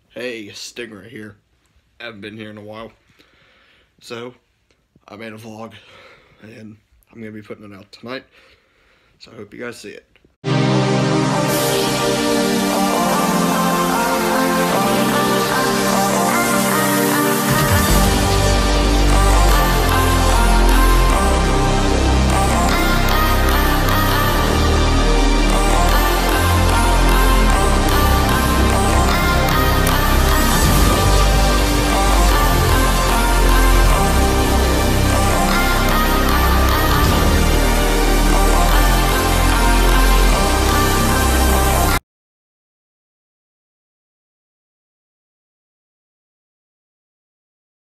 Hey, Stinger here. Haven't been here in a while. So, I made a vlog, and I'm going to be putting it out tonight. So I hope you guys see it.